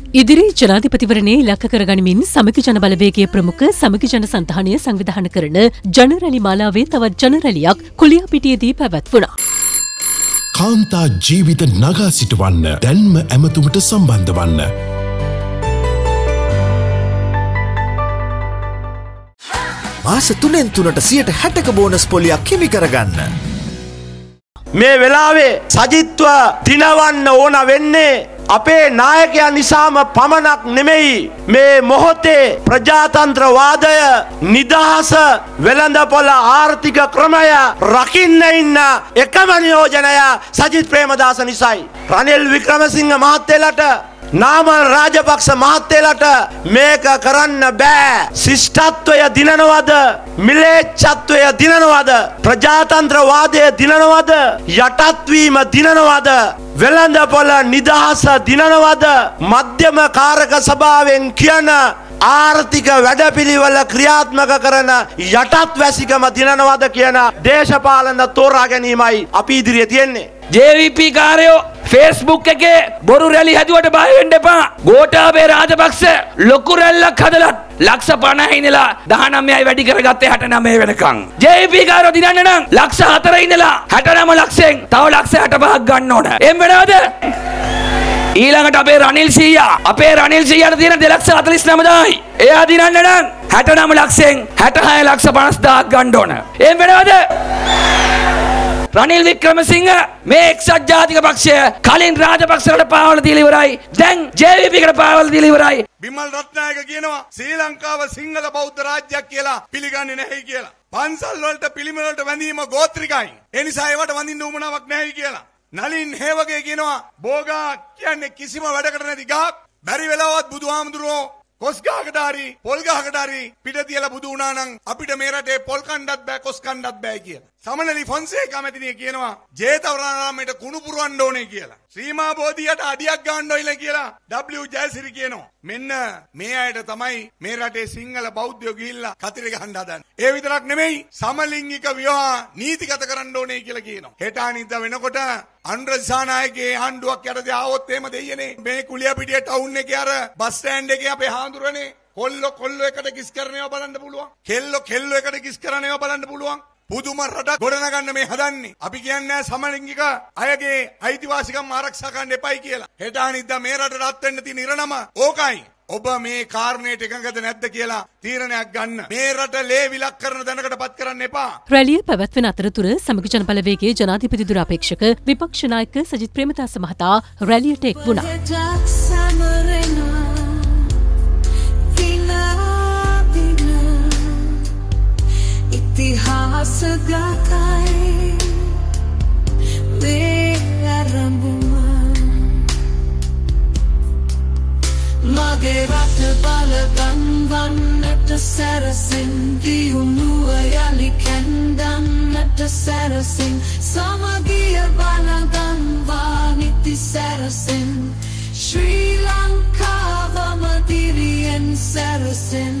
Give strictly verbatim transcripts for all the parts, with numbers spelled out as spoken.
ඉදිරි ජනාධිපතිවරණයේ ඉලක්ක කරගනිමින් සමගි ජන බලවේගයේ ප්‍රමුඛ සමගි ජන සන්ධානය සංවිධානය කරන ජන රැලි මාලාවේ තවත් ජන රැලියක් කුලියාපිටියේදී පැවැත්වුණා. කාන්තා ජීවිත නගා සිටවන්න දැන්ම ඇමතුමට සම්බන්ධ වන්න. මාස තුනෙන් තුනට සියයට හැටක බෝනස් පොලියක් හිමි කරගන්න. මේ වෙලාවේ සජිත්ව දිනවන්න ඕන වෙන්නේ අපේ නායකයන් නිසාම පමණක් නෙමෙයි. මේ මොහොතේ ප්‍රජාතන්ත්‍රවාදය නිදහස වෙළඳපොළ ආර්ථික ක්‍රමය රකින්න ඉන්න එකම නියෝජනය සජිත් ප්‍රේමදාස නිසායි. රනිල් වික්‍රමසිංහ මහත්තයලට නාමල් රාජපක්ෂ මහත්තයලට මේක කරන්න බෑ. ශිෂ්ටත්වය දිනනවද? මිලේච්ඡත්වය දිනනවද? ප්‍රජාතන්ත්‍රවාදය දිනනවද? යටත්වීම දිනනවද? වෙළඳපොළ නිදහස දිනනවද? මධ්‍යම කාරක සභාවෙන් කියන ආර්ථික වැඩපිළිවෙල ක්‍රියාත්මක කරන යටත් වැසිකම දිනනවද කියන දේශපාලන තෝරා ගැනීමයි අපි ඉදිරියේ තියෙන්නේ. ජේ වී පී කාරයෝ Facebook එකේ බොරු රැලි හැදුවට බය වෙන්න එපා. ගෝඨාභය රාජපක්ෂ ලොකු රැල්ලක් හදලා ලක්ෂ පනහයි ඉඳලා දහනවයයි වැඩි කරගත්තේ හැට නවය වෙනකන්. ජේ වී පී කාරයෝ දිනන්න නම් ලක්ෂ හතරයි ඉඳලා හැට නවය ලක්ෂයෙන් තව ලක්ෂ හැට පහක් ගන්න ඕන. එම් වෙනවද? ඊළඟට අපේ රනිල් සීයා අපේ රනිල් සීයාට තියෙන දෙලක්ෂ හතළිස් නවයයි. එයා දිනන්න නම් හැට නවය ලක්ෂයෙන් හැට හය ලක්ෂ පනස් දහයක් ගන්න ඕන. එම් වෙනවද? රනිල් වික්‍රමසිංහ මේ එක්සත් ජාතික පක්ෂය කලින් රාජපක්ෂවලට පාවල දීලා ඉවරයි. දැන් ජේ වී පී කට පාවල දීලා ඉවරයි. බිමල් රත්නායක කියනවා ශ්‍රී ලංකාව සිංහල බෞද්ධ රාජ්‍යයක් කියලා පිළිගන්නේ නැහැ කියලා. පන්සල් වලට පිළිම වලට වැඳීම ගෝත්‍රිකයි. ඒ නිසා ඒවට වඳින්න උවමනාවක් නැහැ කියලා. නලින් හේවගේ කියනවා බෝගා කියන්නේ කිසිම වැඩකට නැති ගහක්. බැරි වෙලාවත් බුදුහාමුදුරුවෝ කොස් ගහකට හරි පොල් ගහකට හරි පිට තියලා බුදු වුණා නම් අපිට මේ රටේ පොල් කණ්ඩත් බෑ කොස් කණ්ඩත් බෑ කියලා. සමනලි ෆොන්සේකා මැතිණිය කියනවා ජේතවනාරාමයට කුණු පුරවන්න ඕනේ කියලා. ශ්‍රීමා බෝධියට අඩියක් ගන්න ඕනේ කියලා ඩබ්ලිව් ජයසිරි කියනවා. මෙන්න මේ අයට තමයි මේ රටේ සිංහල බෞද්ධයෝ ගිහිල්ලා කතිරේ ගහන්න හදන්නේ. ඒ විතරක් නෙමෙයි සමලිංගික විවාහ නීතිගත කරන්න ඕනේ කියලා කියනවා. හෙට අනිද්දා වෙනකොට අනුර දිසානායකගේ ආණ්ඩුවක් යටතේ ආවොත් එහෙම දෙයියනේ. මේ කුලියාපිටිය ටවුන් එකේ අර බස් ස්ටෑන්ඩ් එකේ අපේ හාමුදුරනේ කොල්ලෝ කොල්ලෝ එකට කිස් කරනේවා බලන්න පුළුවන්. කෙල්ලෝ කෙල්ලෝ එකට කිස් කරනේවා බලන්න පුළුවන්. පුදුම රටක් ගොඩනගන්න මේ හදන්නේ. අපි කියන්නේ සමලිංගික අයගේ අයිතිවාසිකම් ආරක්ෂා කරන්න එපයි කියලා. හෙට අනිද්දා මේ රට රත් වෙන්න තියෙන ඉරණම ඕකයි. ඔබ මේ කාරණේට එකඟද නැද්ද කියලා තීරණයක් ගන්න. මේ රට ලේ විලක් කරන දැනකටපත් කරන්න එපා. රැළිය පැවැත්වෙන අතරතුර සමගි ජන බලවේගයේ ජනාධිපති දුරාපේක්ෂක විපක්ෂ නායක සජිත් ප්‍රේමදාස මහතා රැළියට එක් වුණා. ඉතිහාස ගාතයි මේ ආරම්භම මගේ රට බලගන්වන්නට සැරසෙන් දියුණුව යලි කැන්දන්නට සැරසෙන් සමගිය බලගන්වා නිති සැරසෙන් ශ්‍රී ලංකාවම දිරියෙන් සැරසෙන්.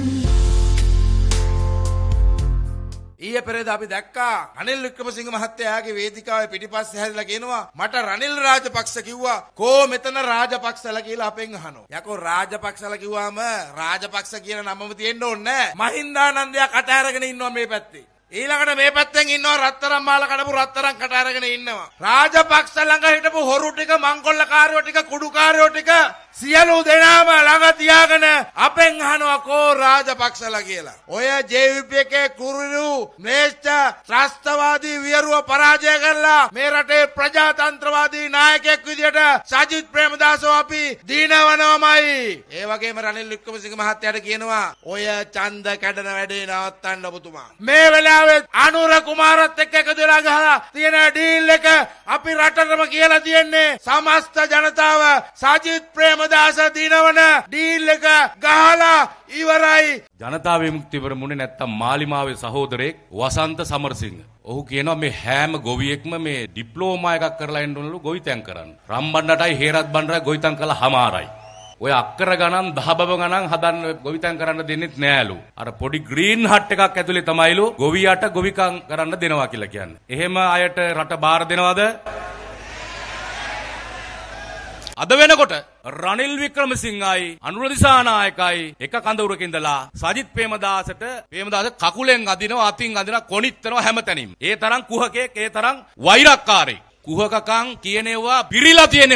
ඊයේ පෙරේද අපි දැක්කා රනිල් වික්‍රමසිංහ මහත්තයාගේ වේදිකාවේ පිටිපස්සේ හැරිලා කියනවා මට රනිල් රාජපක්ෂ කිව්වා කෝ මෙතන රාජපක්ෂලා කියලා අපෙන් අහනවා. යකෝ රාජපක්ෂලා කිව්වම රාජපක්ෂ කියන නමම තියෙන්න ඕනේ නැහැ. මහින්දානන්දයා කට අරගෙන ඉන්නවා මේ පැත්තේ. ඊළඟට මේ පැත්තෙන් ඉන්නවා රත්තරන් මාල කඩපු රත්තරන් කට අරගෙන ඉන්නවා. රාජපක්ෂ ළඟ හිටපු හොරු ටික මංකොල්ලකාරයෝ ටික කුඩුකාරයෝ ටික සියලු දෙනාම ළඟ තියාගෙන අපෙන් අහනවා කෝ රාජපක්ෂලා කියලා. ඔය ජේ වී පී එකේ කුරුරු මේෂ්ඨ ත්‍රස්තවාදී වියරුව පරාජය කරලා මේ රටේ ප්‍රජාතන්ත්‍රවාදී නායකයෙක් විදියට සජිත් ප්‍රේමදාසව අපි දිනවනවමයි. ඒ වගේම රනිල් වික්‍රමසිංහ මහත්තයාට කියනවා ඔය ඡන්ද කැඩන වැඩේ නවත්තන්න ඔබතුමා. මේ වෙලාවේ අනුර කුමාරත් එක්ක එකතු වෙලා ගහලා තියෙන ඩීල් එක අපි රටටම කියලා තියෙන්නේ සමස්ත ජනතාව සජිත් ප්‍රේමදාස දිනවන ඩීල් එක ගහලා ඉවරයි. ජනතා විමුක්ති පෙරමුණේ නැත්තම් මාලිමාවේ සහෝදරයෙක් වසන්ත සමරසිංහ. ඔහු කියනවා මේ හැම ගොවියෙක්ම මේ ඩිප්ලෝමා එකක් කරලා එන්න ඕනලු ගොවිතැන් කරන්න. රම්බණ්ඩටයි හේරත් බණ්ඩරයි ගොවිතැන් කළා හමාරයි. ඔය අක්කර ගණන් දහබව ගණන් හදන්න ගොවිතැන් කරන්න දෙන්නෙත් නෑලු. අර පොඩි ග්‍රීන් හට් එකක් ඇතුලේ තමයිලු ගොවියට ගොවිකම් කරන්න දෙනවා කියලා කියන්නේ. එහෙම අයට රට බාර දෙනවද? අද වෙනකොට රනිල් වික්‍රමසිංහයි අනුර දිසානායකයි එක කඳවුරක ඉඳලා සජිත් ප්‍රේමදාසට ප්‍රේමදාස කකුලෙන් අදිනවා අතින් අදිනවා කොනිටනවා හැමතැනින්ම. ඒ තරම් කුහකෙක් ඒ තරම් වෛරක්කාරයෙක්. කුහකකම් කියනවා පිරීලා තියෙන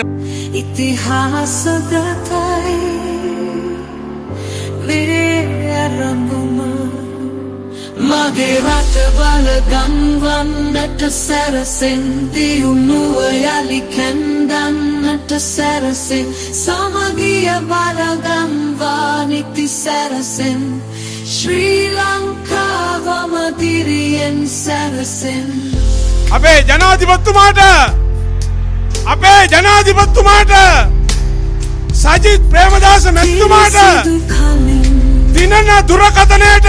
ඉතිහාසගතයි වේරඹුම මගේ රට බල ගම්වන්නට සැරසෙන් දියුණුව යලි කැන්දන්නට සැරසෙන් සමගිය බල ගම්වා නිති සැරසෙන් ශ්‍රී ලංකාවම දිරියෙන් සැරසෙන් අපේ ජනාධිපතිතුමාට අපේ ජනාධිපතිතුමාට සජිත් ප්‍රේමදාස මැතිතුමාට දිනන දුරකථනයට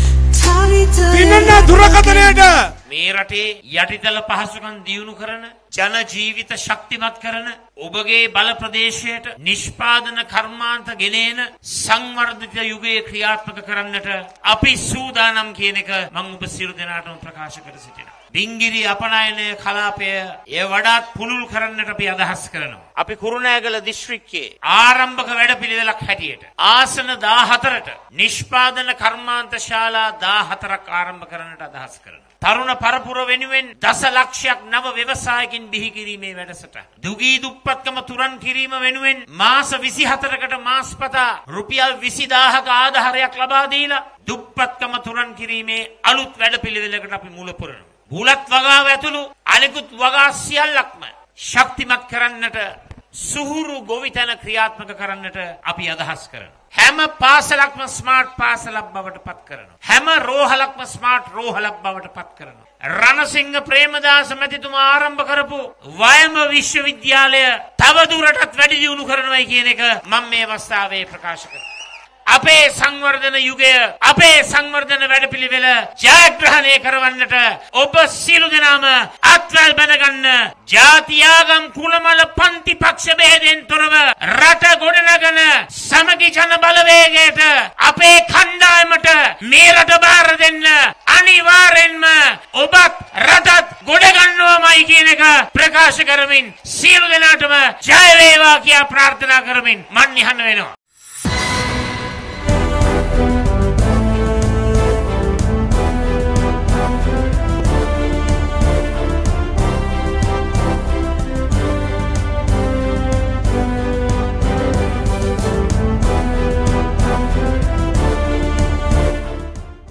දිනන දුරකථනයට මේ රටේ යටිතල පහසුකම් දියුණු කරන ජන ජීවිත ශක්තිමත් කරන ඔබගේ බල ප්‍රදේශයට නිෂ්පාදන කර්මාන්ත ගෙනෙන සංවර්ධිත යුගයේ ක්‍රියාත්මක කරන්නට අපි සූදානම් කියන එක මම ඔබ සියලු දෙනාටම ප්‍රකාශ කර සිටිනවා. බිංගිරි අපනයන කලාපය එය වඩාත් පුළුල් කරන්නට අපි අදහස් කරනවා. අපි කුරුණෑගල දිස්ත්‍රික්කයේ ආරම්භක වැඩපිළිවෙලක් හැටියට ආසන දාහතරට නිෂ්පාදන කර්මාන්ත ශාලා දාහතරක් ආරම්භ කරන්නට අදහස් කරනවා. තරුණ පරපුර වෙනුවෙන් දසලක්ෂයක් නව ව්‍යවසායකින් බිහි කිරීමේ වැඩසටහන. දුගී දුප්පත්කම තුරන් කිරීම වෙනුවෙන් මාස විසිහතරකට මාස්පතා රුපියල් විසිදාහක ආධාරයක් ලබා දීලා දුප්පත්කම තුරන් කිරීමේ අලුත් වැඩපිළිවෙලකට අපි මුල පුරනවා. බුලත් වගාව ඇතුළු අනෙකුත් වගා සියල්ලක්ම ශක්තිමත් කරන්නට සුහුරු ගොවිතැන ක්‍රියාත්මක කරන්නට අපි අදහස් කරනවා. හැම පාසලක්ම ස්මාර්ට් පාසලක් බවට පත් කරනවා. හැම රෝහලක්ම ස්මාර්ට් රෝහලක් බවට පත් කරනවා. රණසිංහ ප්‍රේමදාස මැතිතුමා ආරම්භ කරපු වයම විශ්වවිද්‍යාලය තවදුරටත් වැඩි දියුණු කරනවායි කියන එක මම මේ අවස්ථාවේ ප්‍රකාශ කරනවා. අපේ සංවර්ධන යුගය අපේ සංවර්ධන වැඩපිළිවෙල ජයග්‍රහණය කරවන්නට ඔබ සියලු දෙනාම අත්වැල් බැඳගන්න ජාතියාගම් කුලමල පන්ති පක්ෂ බෙහෙදෙන් තොරව රට ගොඩනගන සමගි ජන බලවේගයට අපේ කණ්ඩායමට මේ රට බාර දෙන්න අනිවාර්යෙන්ම ඔබත් රටත් ගොඩ ගන්නවමයි කියන එක ප්‍රකාශ කරමින් සියලු දෙනාටම ජය වේවා කියා ප්‍රාර්ථනා කරමින් මන් නිහඬ වෙනවා.